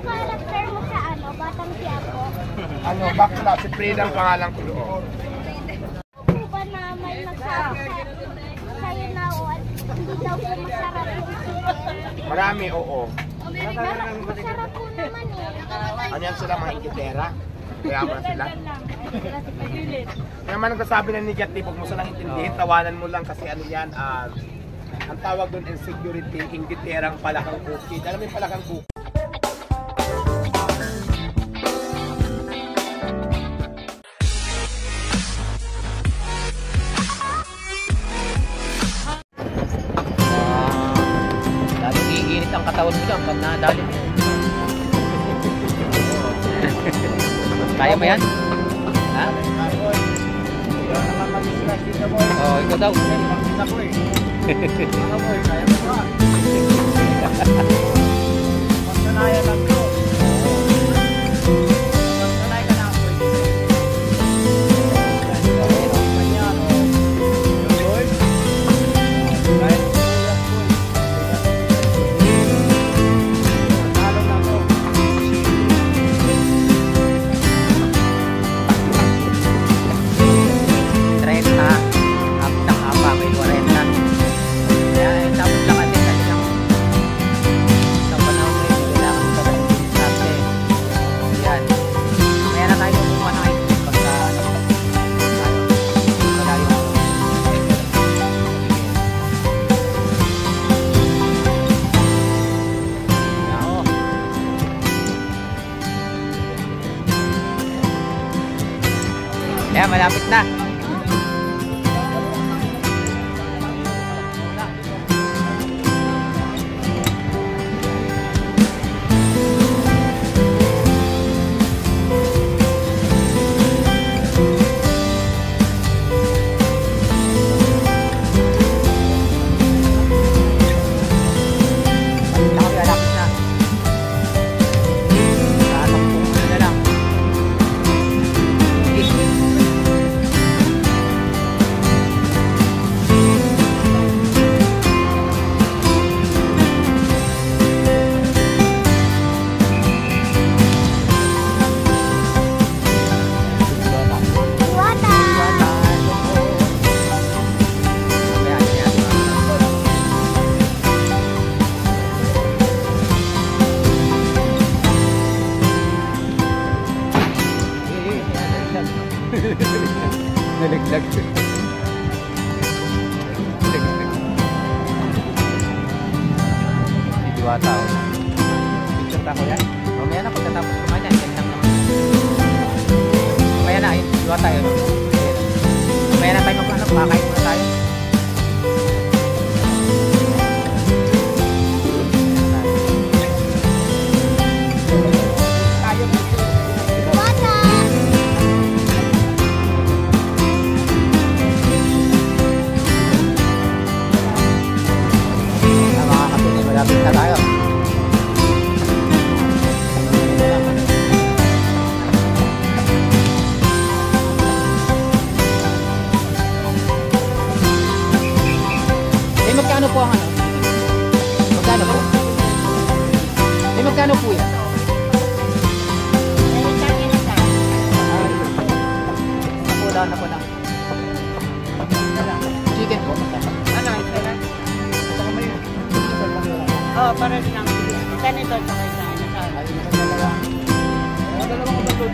character mo sa ano, Batang Quiapo? Ano, bakla, si Frida ang pangalan ko doon. Ano ba na may magsabi sa'yo na hindi daw po masarap yung chicken? Marami, oo. Masarap po naman eh. Ano yan sila, mga ingitera? Kaya mo na sila. Kaya man nagsasabi na negative, huwag mo silang intindihin, tawanan mo lang kasi ano yan, ang tawag doon insecurity, ingiterang palakang bukid. Alam mo yung palakang bukid? Lalong iinit ang katawan mo dyan pag nadali mo. Kaya mo yan? Ha? Oo, ikaw daw. Magsanaya lang to. Magsanaya ka na ako. Kaya malapit na. Nalaglag. Diwata ako. Picture ta ko yan. Mamaya na pagkatapos kumain yan. Yan lang naman. Mamaya na. Diwata yun. Mamaya na tayo magpanak. Makain muna tayo. Malapit na tayo. Magkano po ang ano? Magkano po? Magkano po yan? Nakulaan na po lang. Chicken po. Ano? Oo, para lang. Ganito sa kayo sa ano sa Dalawang kapatid.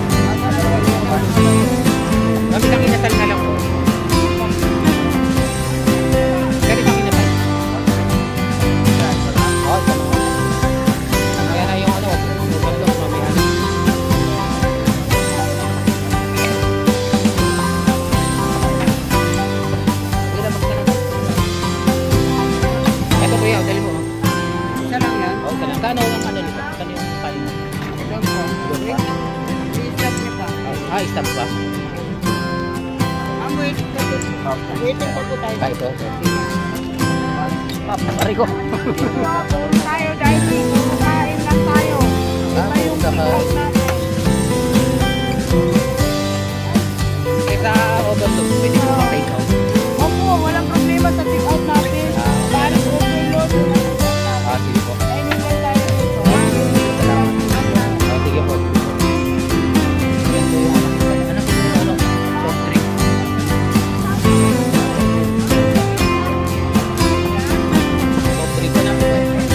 Kami lang inasal na lang po. waiting pa po. Waiting pa po tayo. Ay, ito. Pari ko. Tayo dahil kumakain lang tayo. Iba yung take-out natin. Kaysa overload, pwede ko take out. Opo, walang problema sa take-out natin. Paano overload yung take-out? Sige po. Dining lang tayo dito. Sige po. Ano? Soft drink. Soft drink ko na po.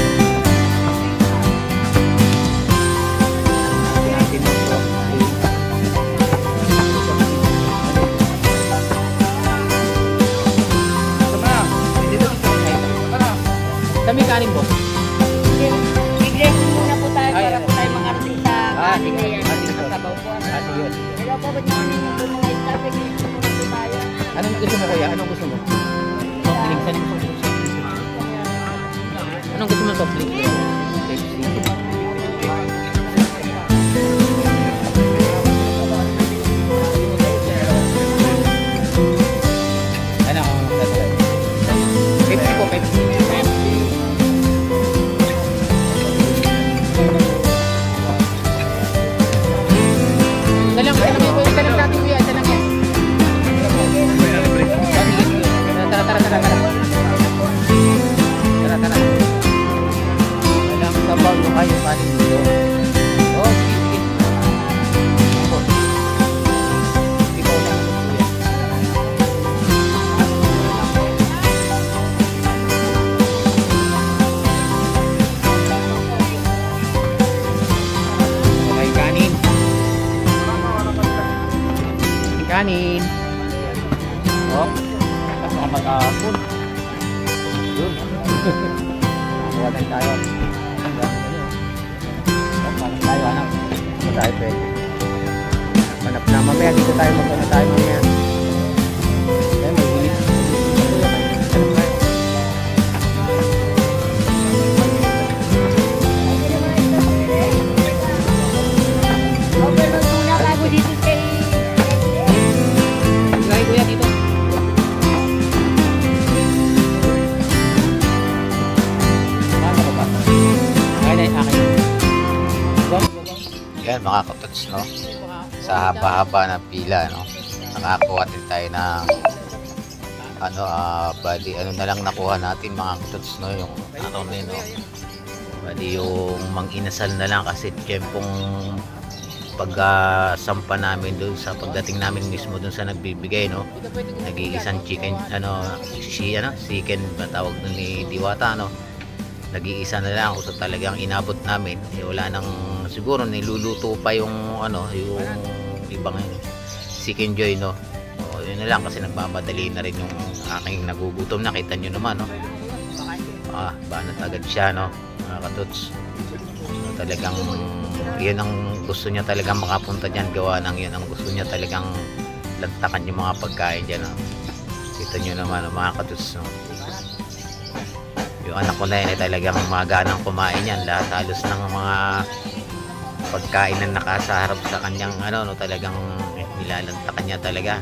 Dami kanin po. I-dressing muna po tayo para po tayo makarating sa kanin na yan. Sige po. Nakasabaw po. Sige yun. Hello po, good morning. Ito mga staff, i-dressing muna po tayo. Anong gusto mo kuya? Anong gusto mo? Soft drink. Saan yung soft drink? Anong gusto mo soft drink? Pepsi. Ano ang Pepsi po, Pepsi. Dalang natin kuya, dalang yan. Tara. Dalang sabaw yung kayo kanin dito. Oh, sige. Ako. Ikaw lang kuya. Okay, kanin. Kanin. Oh, baka mag-aapon. Yun. Mawalan tayo. Paano tayo, anak? Ano tayo pwede? Manap na mamaya. Dito tayo magkano tayo mamaya. Kaya may ulit. Overload muna bago dito kay... Lagay kuya dito. Paano ba? Ay, akin. Yan mga katots, no? Sa haba-haba ng pila, no? Nakakuha din tayo ng bali, ano na lang nakuha natin mga katots, no? Yung ano na yun, no? Bali yung mang-inasal na lang kasi tiyempong pagsampa namin doon sa pagdating namin mismo doon sa nagbibigay, no? Nag-iisang chicken, chicken ba tawag doon ni Diwata, no? Nag-iisa na lang kung talagang inabot namin, wala nang siguro niluluto pa yung yung ibang chicken joy, no? O, yun na lang kasi nagmamadali na rin yung aking nagugutom, nakita nyo naman, no? Banat agad siya, no? Mga katots, talagang yun ang gusto niya talagang makapunta dyan, gawa ng yun ang gusto niya talagang lantakan yung mga pagkain dyan, no? Kita nyo naman, mga katots, no? Yung anak ko na yun ay talagang maganang kumain yan, lahat halos ng mga pagkain na nakasaharap sa kanyang talagang nilalantakan niya talaga.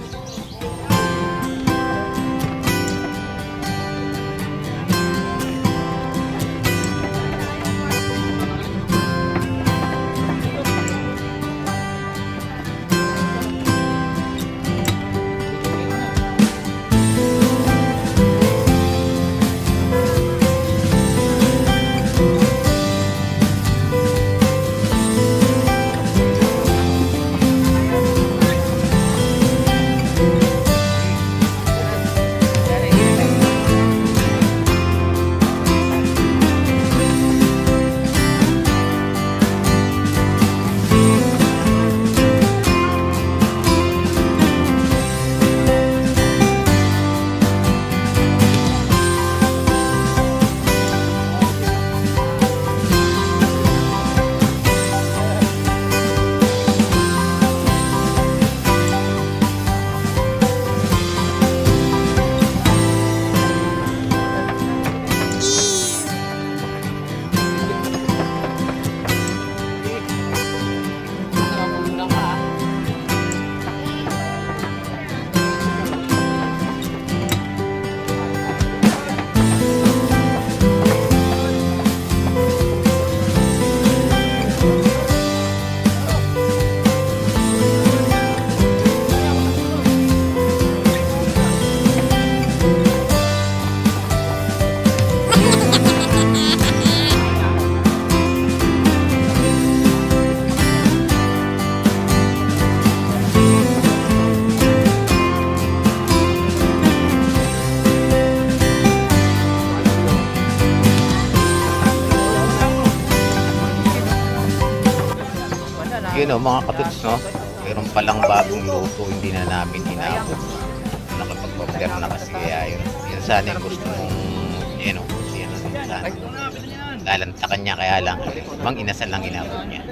no, mga katuts, no? Mayroon palang bagong luto, hindi na namin inabot. Nakapag-order na kasi kaya yun sana yung gusto mong, yun know, yun sana. Lalantakan niya kaya lang, mang inasal lang inabot niya.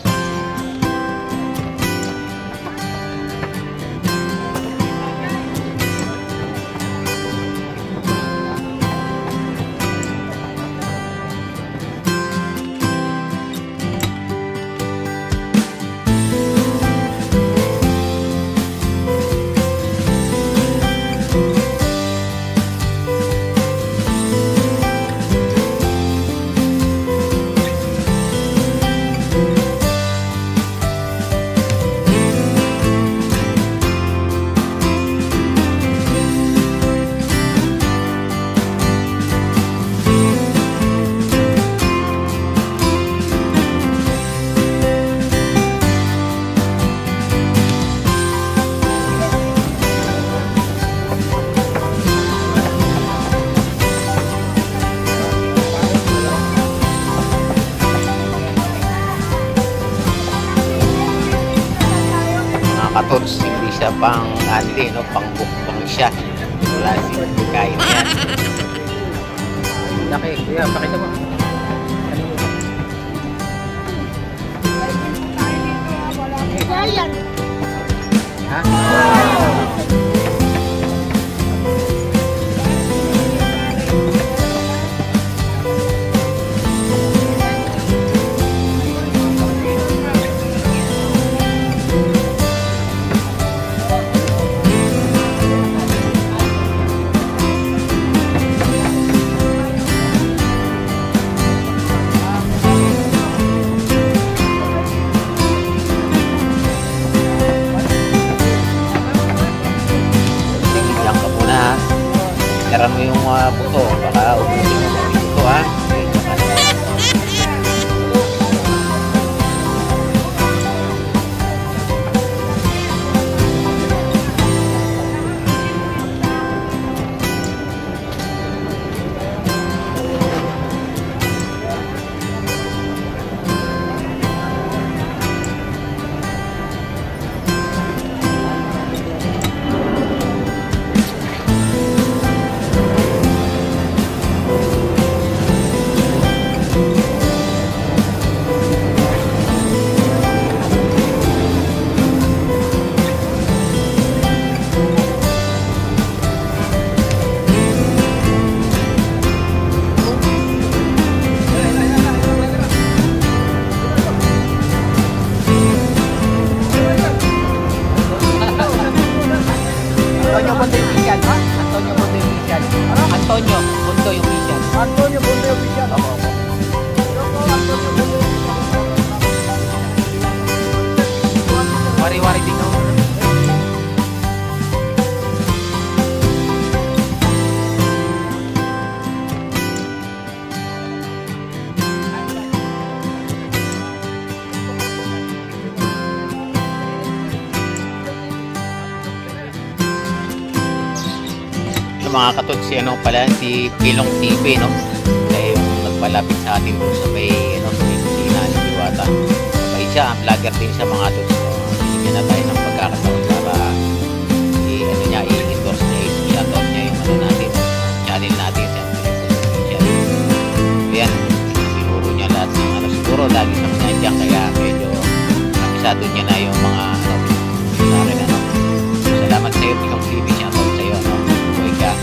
Katots, hindi siya pang ante, no? Pang bukbang siya. Wala siya kain niya. Laki, kuya, pakita mo. Giant. Ha? Tira mo yung buto, baka ubusin mo yung buto, ha? Antonio Bondo yung official, ha? Antonio Bondo yung official. Ano? Antonio Bondo yung official. Antonio Bondo yung official. Opo, opo. Wari-wari din ako. Mga katots, si ano pala, si Pilong TV, no? Kaya yung nagpalapit sa atin doon sa may, ano, sa may kusina ni Diwata. Kaya siya, vlogger din siya mga katots. Bigyan na tayo ng pagkakataon para ano niya, i-endorse niya, i-shoutout niya yung ano natin, channel natin, yan, siguro niya lahat ng ano, siguro lagi siyang nandiyan, kaya medyo kabisado niya na yung mga ano, sa akin, ano. Salamat sa iyo, Pilong TV, shoutout sa iyo, no? Buhay ka.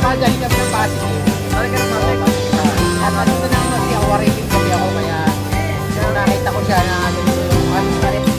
nagpapagaling kami ng Pasig eh. Talaga ng Pasig. At ano na naman kasi ako, wariting kasi ako. Kaya nakita ko siya na ano pa rin.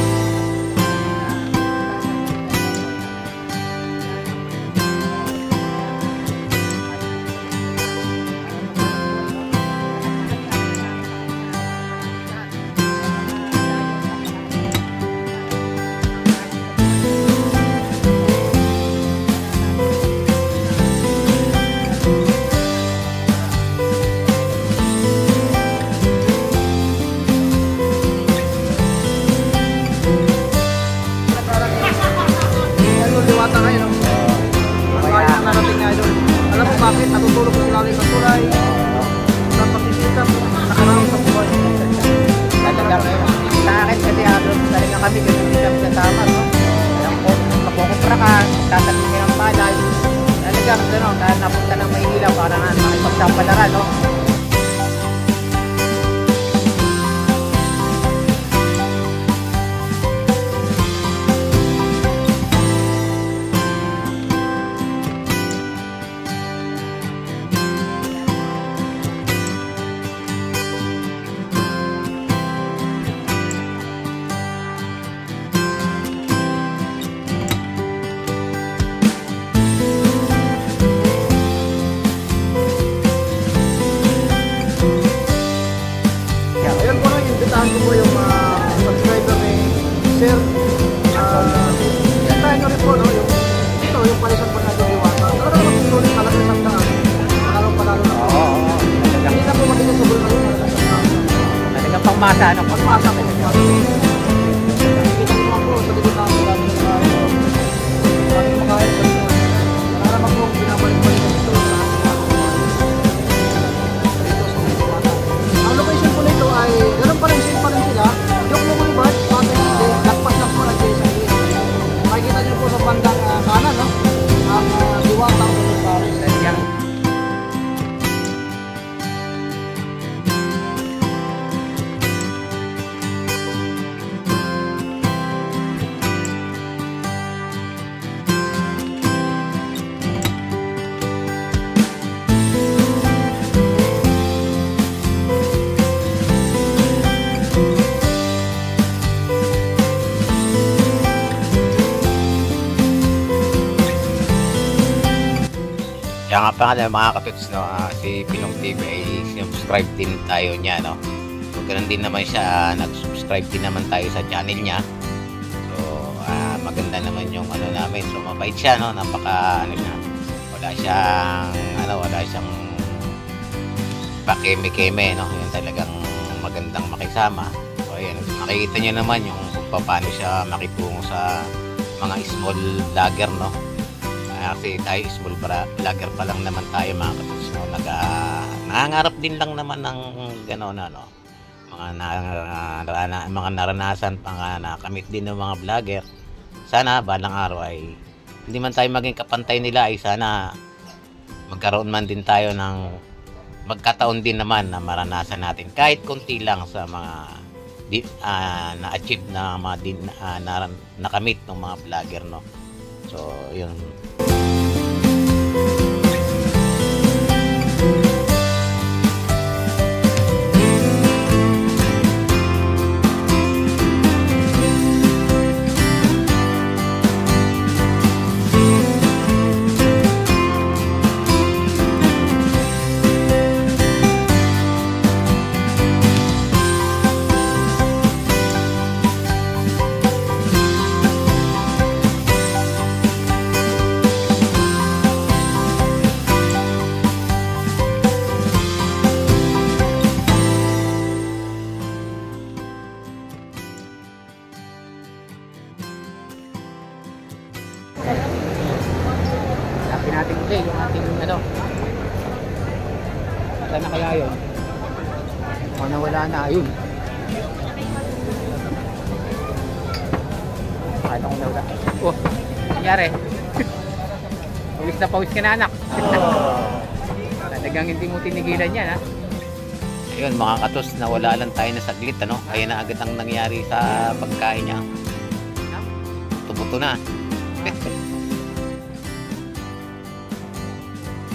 Alam mo bakit? Natutulog ko sila sa tulay. Sa pagkikita mo, nakarami sa buhay. Talaga sa akin kasi talaga kami kasi hindi kami kasama, no? Alam ko, kapokopra ka, tatabi ka ng palay. Talagang gano'n, dahil napunta ng Maynila para na makipagsapalaran, no? Ayan po na, imbitahan ko po yung subscriber ni Sir. Imbitahan nyo rin po, no? Yung palisan po na Diwata. Talaga naman sulit talaga isang daan. Panalo na po. Oo. Hindi na po magiging subol na yun. Talagang pangmasa, no? Pagpasa kayo. Kita nyo po sa likod namin. Maraming makain sa inyo. Para naman po binabalik-balik ito sa ang location po nito ay ganun pa rin, same pa rin sila. Joke mo kung ibad, bakit hindi, lagpas lang po ng JSI. Makikita nyo po sa bandang kanan, no? Ang Diwata ng Paris. Talagang Kaya nga pa nga mga katuts, no, si Pinong TV ay subscribe din tayo niya, no. So ganun din naman siya, nag-subscribe din naman tayo sa channel niya. So maganda naman yung ano namin. So mabait siya, no, napaka ano siya. Wala siyang pakeme-keme, no. Yung talagang magandang makisama. So ayun, makikita niyo naman yung kung paano siya makitungo sa mga small vlogger, no. Kasi tayo small vlogger pa lang naman tayo mga katuts, no? Nangangarap din lang naman ng gano'n, no? Mga naranasan mga nakamit din ng mga vlogger. Sana balang araw ay hindi man tayo maging kapantay nila, ay sana magkaroon man din tayo ng magkataon din naman na maranasan natin kahit konti lang sa mga na-achieve na mga nakamit ng mga vlogger, no? So yun. hanapin natin ulit yung ating ano. Wala na kaya yun? O nawala na, ayun. Paano kung nawala? Oh, nangyari. Pawis na pawis ka na, anak. Talagang hindi mo tinigilan yan, ha? Ayun mga katos, nawala lang tayo na saglit, ano? Kaya na agad ang nangyari sa pagkain niya. Tumuto na.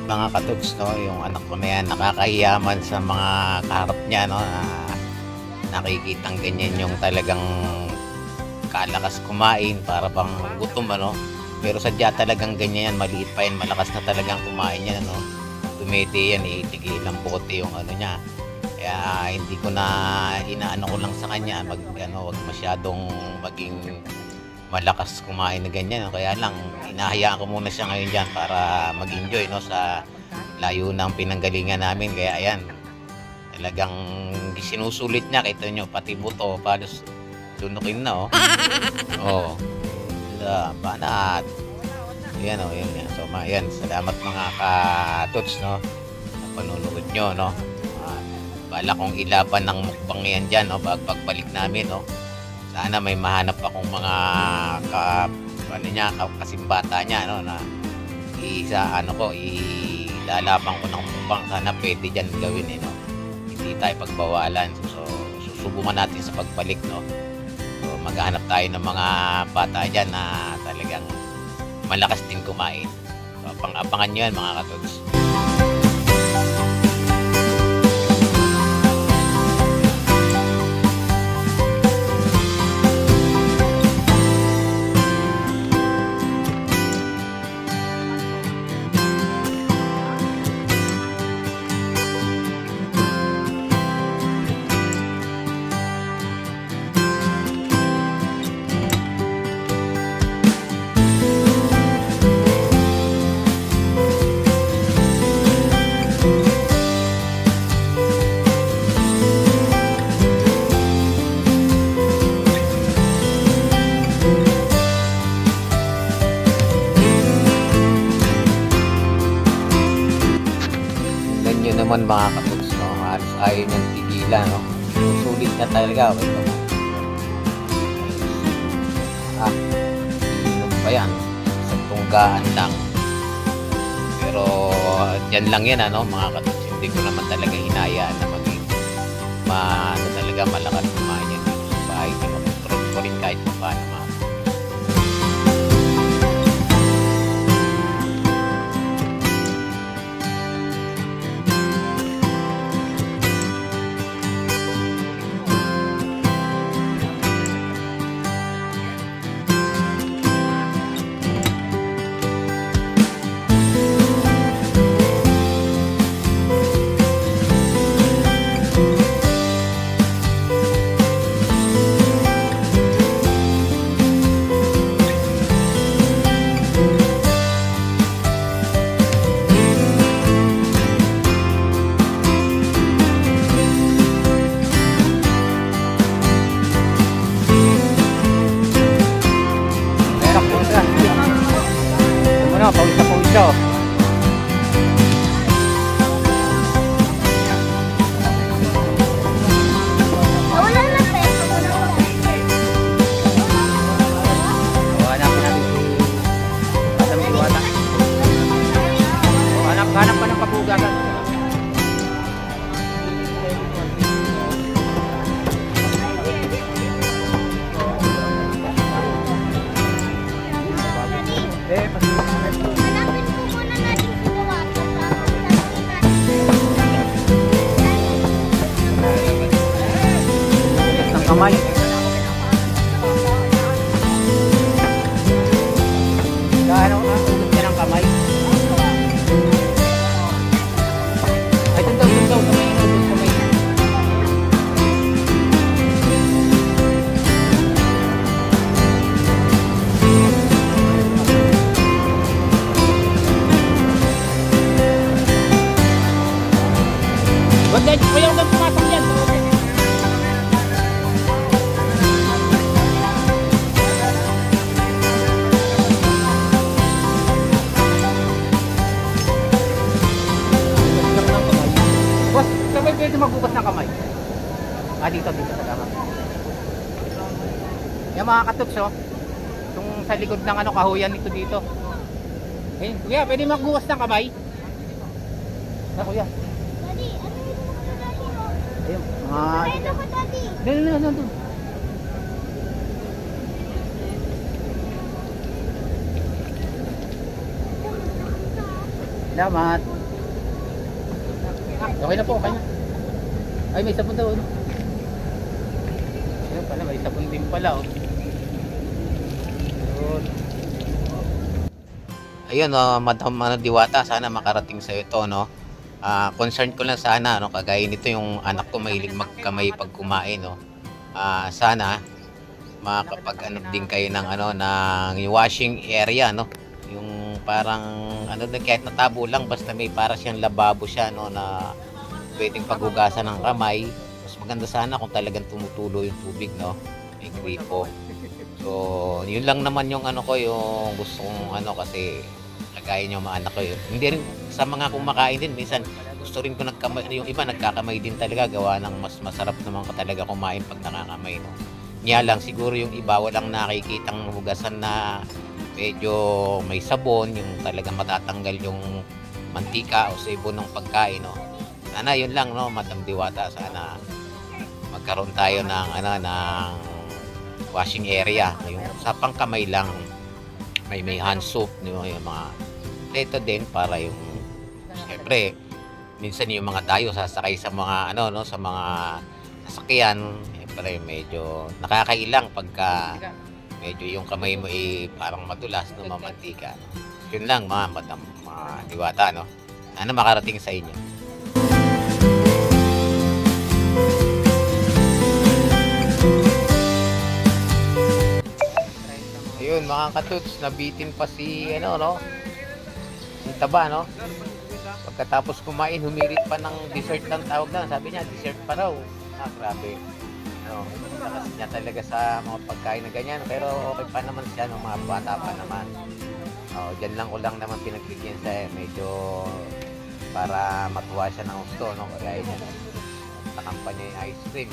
mga katuts, no, yung anak ko na yan, nakakahiyaman sa mga kaharap niya, no, na nakikitang ganyan yung talagang kalakas kumain para bang gutom, ano. Pero sadya talagang ganyan yan, maliit pa yan, malakas na talagang kumain yan, ano. Tumiti yan, itigil ng bote yung ano niya. Kaya hindi ko na inaano ko lang sa kanya, wag masyadong maging malakas kumain na ganyan. Kaya lang, hinahayaan ko muna siya ngayon dyan para mag-enjoy, no, sa layo ng pinanggalingan namin. Kaya ayan, talagang sinusulit niya. Kita nyo, pati buto, palos tunukin na, oh. Oh. Banat. Ayan, oh, yun. So, ayan, salamat mga katuts, no, sa panunod nyo, no. Bala kong ilaban ng mukbang yan dyan, no, pagbalik namin, no. Sana may mahanap akong mga kasimbata niya, no, na ilalaban ko ng mukbang. Sana pwede dyan gawin, no. Hindi tayo pagbawalan. So susubukan natin sa pagbalik, no. So maghanap tayo ng mga bata dyan na talagang malakas din kumain. So abangan nyo yan, mga katuts. Naman mga katuts, no, halos ayaw niyang tigilan, no. Sulit niya talaga. Wait, no. Inom pa yan sa tunggaan lang, pero dyan lang yan, ano, mga katuts. Hindi ko naman talaga hinayaan na maging talaga malakas kumain yan dito sa bahay. Control ko rin kahit paano, mga. Pawis na pawis siya, oh. Wala na peso. Hanapin natin si Madam Diwata. Hanap pa ng kabugagan. Hanapin po muna natin si Diwata. Ng kamay. Gaano ang ulit niya ng kamay? Ay, dun daw, kamay na, kamay. Wag na, ayaw kang pumasok yan. Boss, sabay pwede magbukas ng kamay. Dito sa kamay. Yan mga katuts, oh. Yung sa likod ng kahuyan nito dito. Eh, kuya, pwede magbukas ng kamay? Kuya. Daddy, ano yung naman natin, oh? Ayun, Ayun ako, Daddy. Doon. Salamat. Okay na po, okay na. Ay, may sabon daw. Ano? Ayun pala, may sabon din pala. Oh. Ayun, Madam Diwata, sana makarating sa ito, no. Concern ko lang sana, no, kagaya nito yung anak ko mahilig magkamay pag kumain, no. Sana makapag ano din kayo ng ng washing area, no. Yung parang kahit natabo lang, basta may para siyang lababo siya, no, na pwedeng paghugasan ng kamay. Mas maganda sana kung talagang tumutulo yung tubig, no. May gripo. So, yun lang naman yung yung gusto kong kasi kagaya nyo mga anak ko yun. Hindi rin sa mga kumakain din, minsan gusto rin ko nagkamay, yung iba nagkakamay din talaga, gawa ng mas masarap naman ka talaga kumain pag nakakamay, no. Niya lang siguro yung iba walang nakikitang hugasan na medyo may sabon, yung talagang matatanggal yung mantika o sabon ng pagkain, no. Sana yun lang, no, Madam Diwata, sana magkaroon tayo ng ng washing area, yung sa pangkamay lang, may hand soap, yung mga ito din para yung siyempre minsan yung mga tayo sasakay sa mga sa mga sasakyan, siyempre medyo nakakailang pagka medyo yung kamay mo parang madulas, no, mamantika, no. Yun lang mga Madam Diwata, no. Sana makarating sa inyo. Ayun mga katuts, nabitin pa si yung taba, no. Pagkatapos kumain, humirit pa ng dessert ng tawag na. Sabi niya, dessert pa raw. Grabe. Lakas niya talaga sa mga pagkain na ganyan. Pero okay pa naman siya, no, mga bata pa naman. Diyan lang ko lang naman pinagbigyan sa medyo para matuwa siya ng gusto, no. Kaya niya, nakampa niya yung ice cream,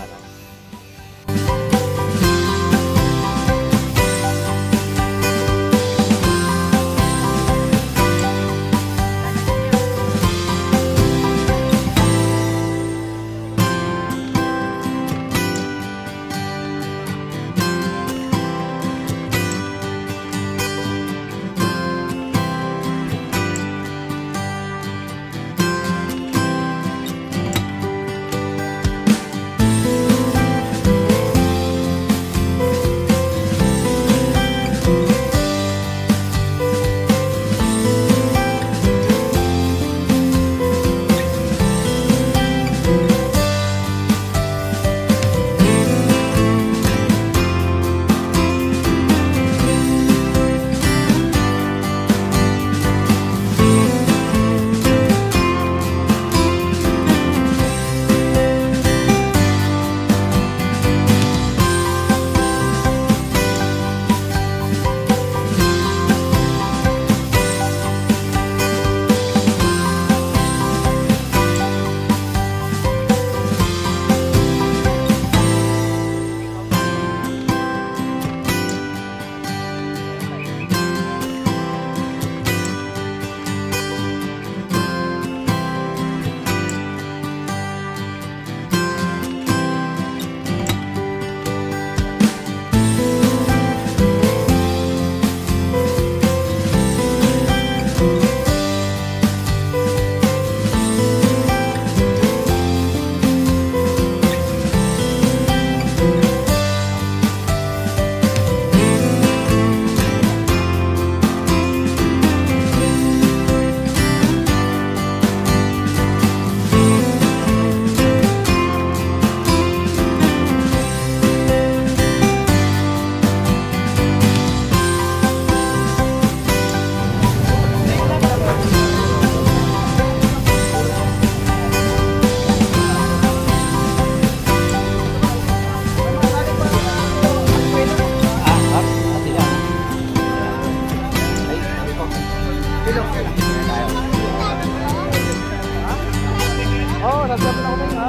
Nagsabi na ako tayo, ha?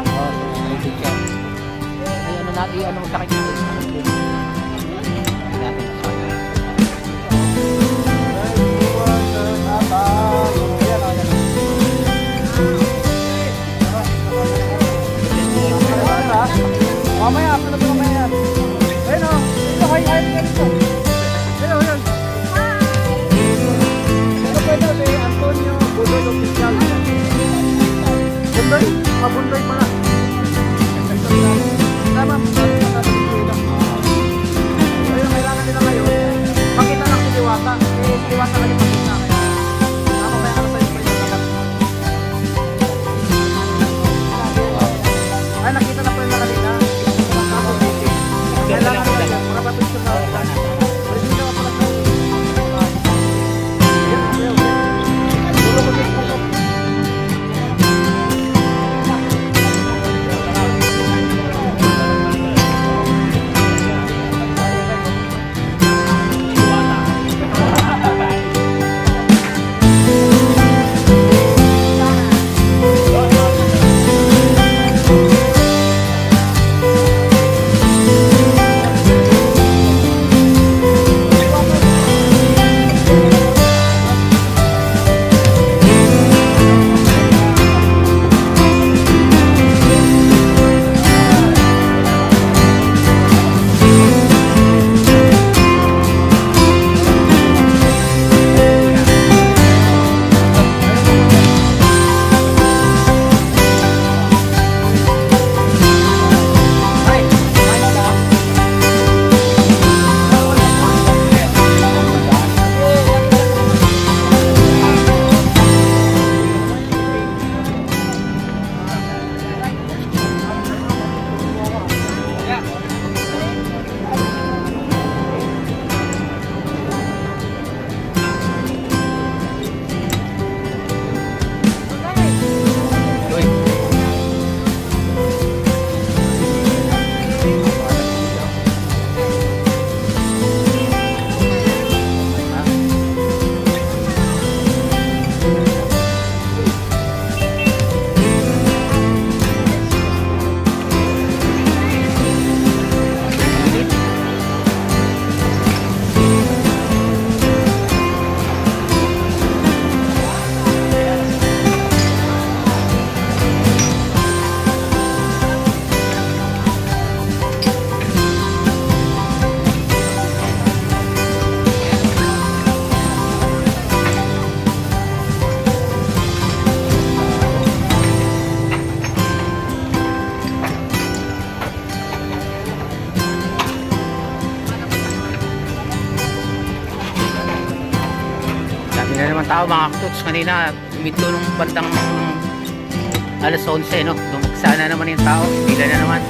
Ay, ano sa kanya? Mamaya, ako na po mamaya. Ayun o, ito, hi ka dito. Ayun, ayun. Ito po ito, si Antonio Budoy. Bundoy pala. Tama, ayun, kailangan nila ngayon. Makita lang si Diwata. Eh, si Diwata kasi makita. Kaya tama, kaya sa'yo pa yung nakat. Ay, nakita na pala kanina. Kailangan nila yan. Mga papicture na. Pwede nila pala sa Dami na naman tao mga katuts. Kanina, umidlo nung bandang alas 11, no? Dumagsa na naman yung tao. Pila na naman.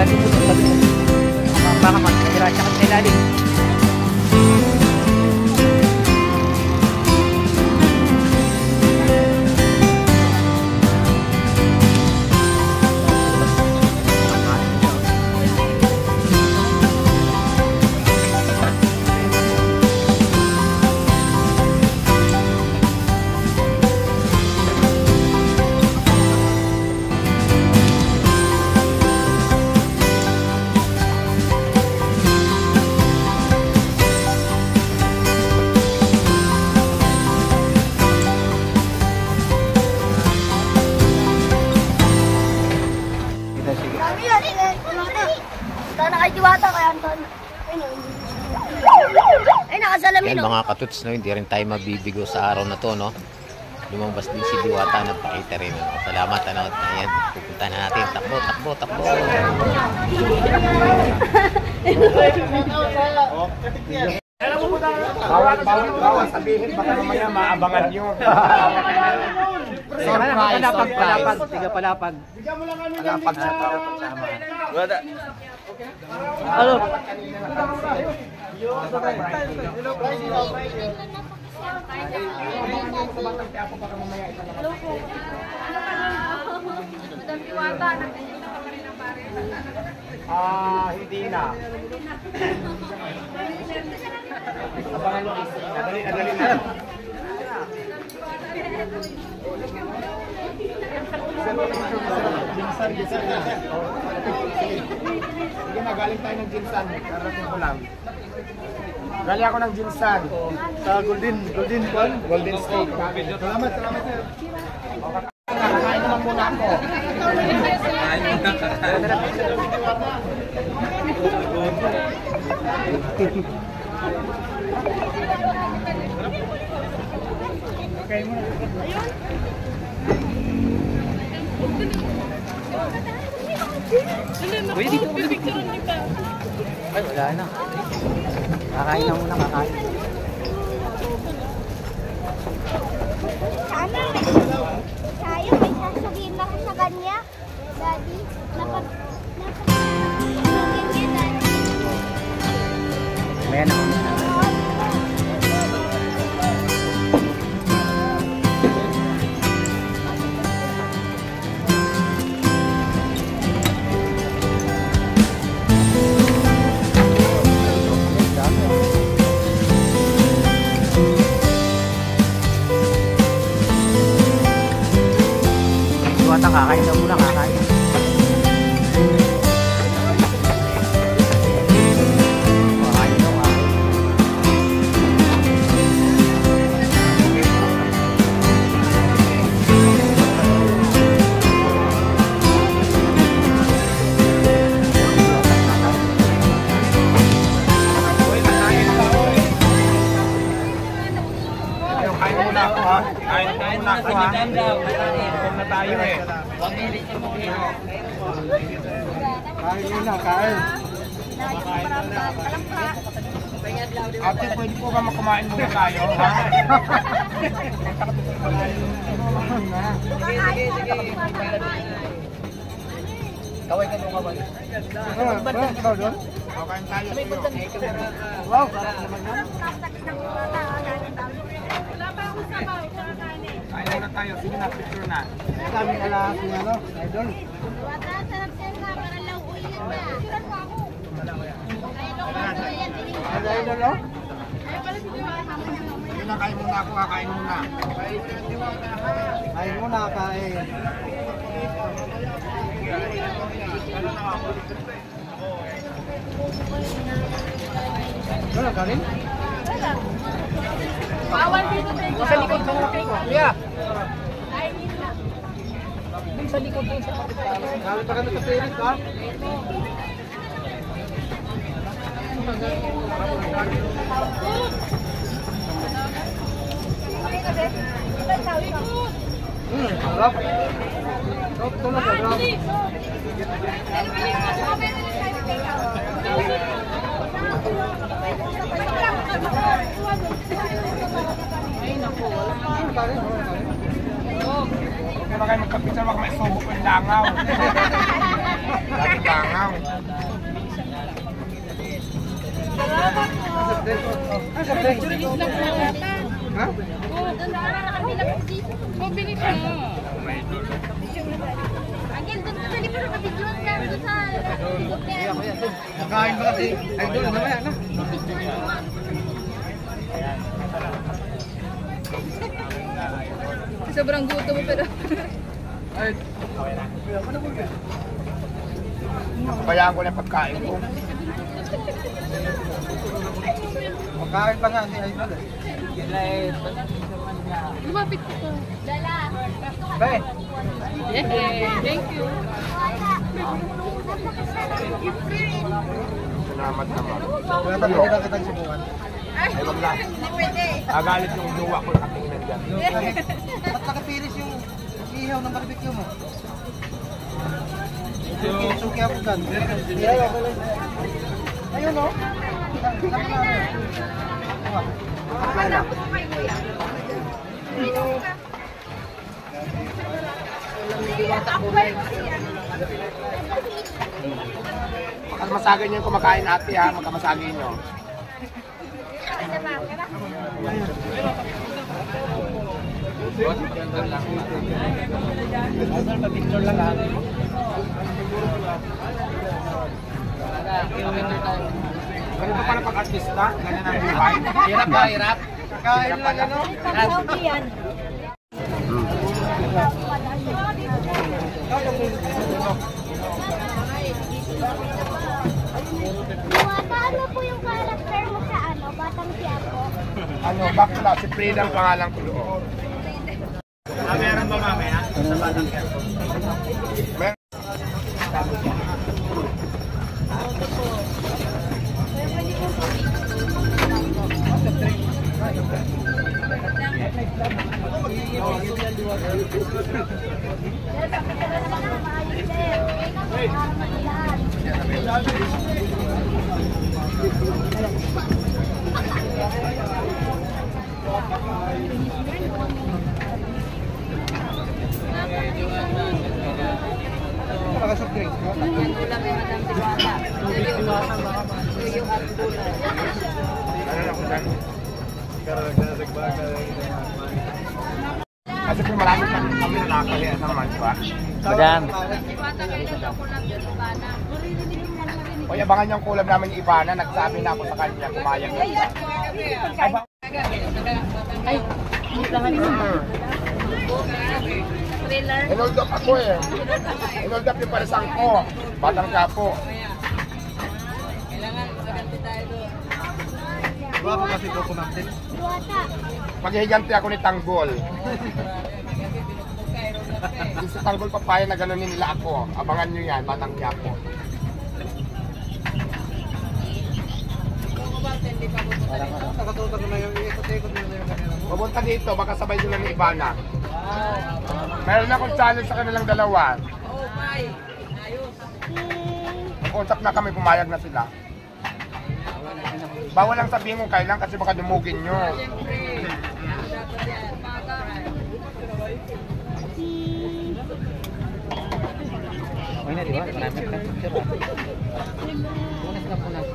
lumutot sa loob. Baka magkira siya sa ilalim. Kami yan, Ito na kay Diwata kay Anton. Ay, nakasalamin, Yan mga katuts, no, hindi rin tayo mabibigo sa araw na to, no. Lumabas din si Diwata, nagpakita rin. No? Salamat, ano. Ayan, pupunta na natin. Takbo, takbo, takbo. Bawal sabihin, baka mamaya maabangan nyo. Palapag, palapag. Tiga palapag. Palapag sa pagsama. Ano? Hindi na. Abangan nyo isa. Dali na. Sige na, galing tayo ng Jinsan. Karating ko lang. Galing ako ng Jinsan. Sa Golden State. Salamat sir. Kakain naman muna ako. Uy, dito ko picture niya. Ay, wala na. Kakain na muna, kakain. Sana. Tayo, may sasabihin ako sa kanya. Daddy, napag-sabihin niya, Daddy. Ayan ako. Diwata, kakain na muna, kakain. Kakain na, kakain. Kain muna ako ha. Kain muna ako ha. Gutom na tayo eh. Kain muna, kain. Ate, pwede po ba makumain muna tayo ha? Kaway ka nung kaway. Ikaw doon? Kain tayo sa'yo. Wow, sarap naman yan. Kain muna tayo. Sige na, picture na. Kami alas niya, no? Idol. Diwata, sarap siya nga. Para lang ulit na. Surat ko ako. Idol, no? Sige na, kain muna ako ha. Kain muna. Kain muna, kain. Wala ka rin? Bawal dito tayo. Sa likod ng laki ko. Yeah. Dun sa likod dun sa Kami pa kami kapilit, ha? Sarap. Sarap talaga, sarap. Kaya kayo magkapicture, baka may subo ko yung langaw. Lagi langaw. Ha? Again, doon sa libro, nakabidyoan ka doon sa... Nakain ba kasi? Ay, doon, mamaya na. Sobrang gutom mo pero... Ay, Bayaan ko na yung pagkain ko. makain pa nga si Idol eh. Lumapit ko to. Dala. Bay, Thank you. Salamat naman. pinapagkita kitang subukan. Ay, wag na. Agalit yung luwa ko nakatingin dyan. Ba't nakapiris yung ihaw ng barbecue mo? Suki ako dyan. Ayun o. Magkamasagin nyo yung kumakain ate ha. Magkamasagin nyo. Picture lang ha. Ganito pala pag-artista. Ganyan ang buhay. Hirap ba? Hirap? Kain lang ano? Diwata, ano po yung character mo sa ano, Batang Quiapo? Ano, bakla. Si Frida ang pangalan ko doon. Meron ba mamaya? Sa Batang Quiapo? Meron. Nakasok drink. Ano lang ko dyan? Kasi kung marami kami na nakakalian naman, di ba? Madam. Oy, abangan yung kulab namin yung Ivana. Nagsabi na ako sa kanya, kumayag na siya. Ay, ba? Inold up ako eh. Inold up yung parisang ko. Batang Quiapo. Bago kasi ito kumaktin. Diwata. Maghihiganti ako ni Tanggol. Yung sa Tanggol papaya na gano'n nila ako. Abangan nyo yan, Batang Quiapo. Nakatutok na yung ikot-ikot na yung kanila mo. Pupunta dito, baka sabay sila ni Ivana. Meron akong challenge sa kanilang dalawa. Nag-usap na kami, pumayag na sila. Bawal lang sabihin kung kailan kasi baka dumugin nyo. Okay na, di ba? Marami ka picture. Punas na punas.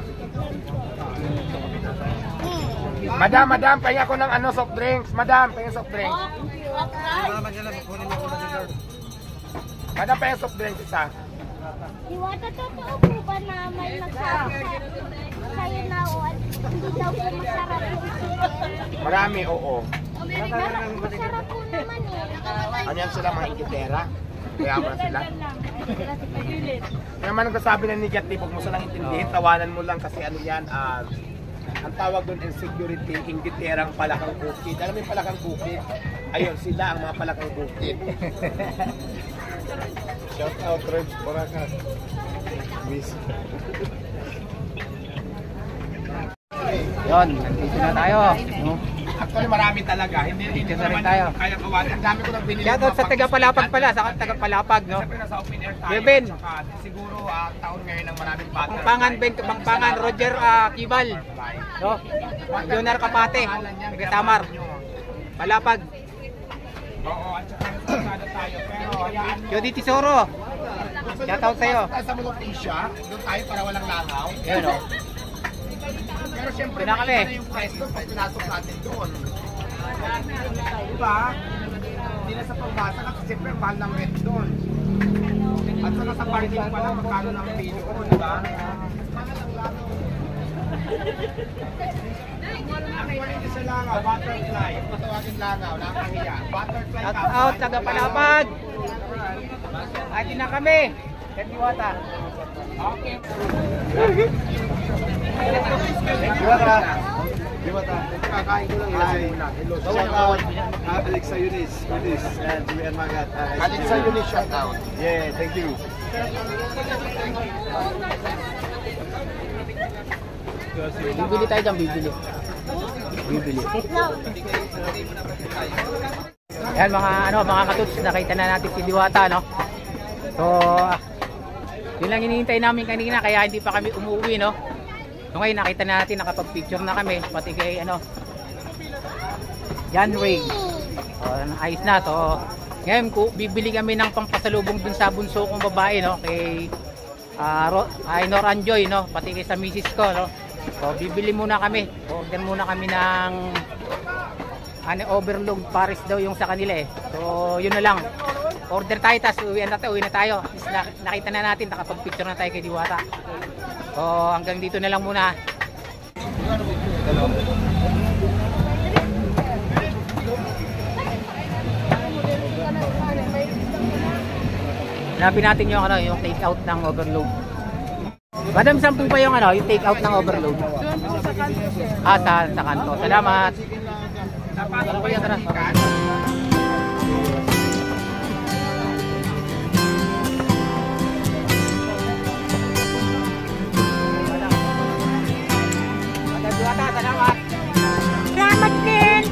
Madam, pahinga ko ng ano, soft drinks. Madam, pahinga soft drinks. Malaman niya lang, kunin niyo kung ano. Madam, pahinga soft drinks isa. Diwata, totoo po ba na may nagsabi sa'yo na hindi daw po masarap yung chicken? Marami, oo. Masarap po naman eh. Ano yan sila, mga ingitera? Kaya mo na sila. Kaya naman nagsasabi na negative, huwag mo silang intindihin. Tawanan mo lang kasi ano yan, ang tawag doon insecurity, ingiterang palakang bukid. Alam mo yung palakang bukid? Ayun, sila ang mga palakang bukid. Shout out, Rebs Parakas. Miss. Yun, nandito na tayo. No? Actually, marami talaga. Hindi Dito na rin naman tayo. kaya kawalan. Ang dami ko nang binili. Shoutout sa Tagapalapag pala, sa Tagapalapag, no? Siyempre nasa open air tayo. Beben. Saka, siguro taon ngayon ng maraming bata. Pangpangan, Roger Kibal. No? Leonard Kapate, Tagatamar. Palapag. Oo, at saka nasasada tayo. Pero hayaan mo. Jody Tesoro. Shoutout sa'yo. Tayo sa Mulong Asia, doon tayo para walang langaw. Yun, no? Pero siyempre, Doon na kami. makikita na yung price doon pag pinasok natin doon. Diba? Hindi na sa pangbasa kasi siyempre mahal ng rent doon. At saka sa parking pa lang magkano ng pili ko, diba? Actually, hindi sa langaw, butterfly. Patawagin langaw, nakahiya. Butterfly Shout ka. out, taga Palapag. Atin na kami. Kay Diwata. Okay. Diwata. Kakain ko lang Hi. muna. Hello. Shout out Alexa Eunice and Julian Magat. Alexa Eunice, shout out. Yeah, thank you. Bibili tayo dyan, bibili. Bibili. Yan mga katuts, nakita na natin si Diwata, no? So, yun lang hinihintay namin kanina, kaya hindi pa kami umuwi, no? So ngayon nakita na natin, nakapag-picture na kami, pati kay Jan Ray. Ayos na, so ngayon bibili kami ng pampasalubong dun sa bunso kong babae, no? Kay Nor Anjoy, no? Pati kay sa misis ko, no? So bibili muna kami, order muna kami ng overload Paris daw yung sa kanila eh. So yun na lang, order tayo, tapos uwi na tayo. Nakita na natin, nakapag-picture na tayo kay Diwata. So hanggang dito na lang muna. Hanapin natin yung yung take out ng overload. Madam, saan po ba yung yung take out ng overload? Sa kanto. Salamat. Tara, kuya, tara. Salamat. Salamat din!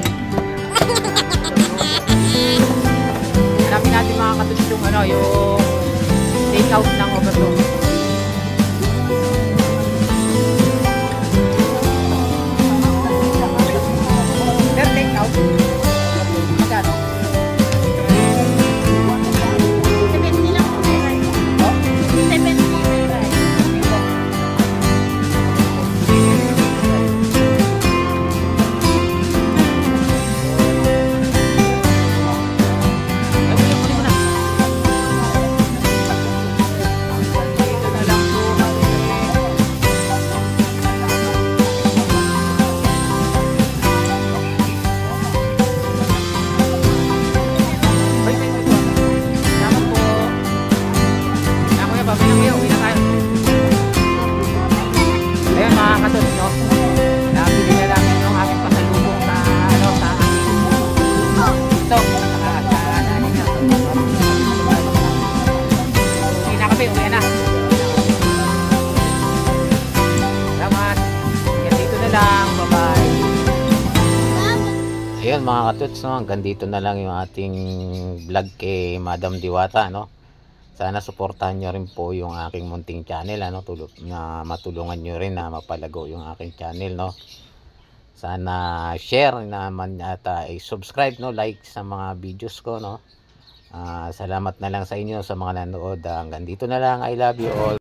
Hanapin natin mga katulis yung yung take out ng overload. Sir, take out. Magkano? 70 lang po may rice. Oh? 70 may rice. Ayun mga katuts, no, hanggang dito na lang yung ating vlog kay Madam Diwata, no. Sana suportahan nyo rin po yung aking munting channel, na matulungan nyo rin na mapalago yung aking channel, no. Sana share naman at subscribe, no, like sa mga videos ko, no. Salamat na lang sa inyo sa mga nanood. Hanggang dito na lang. I love you all.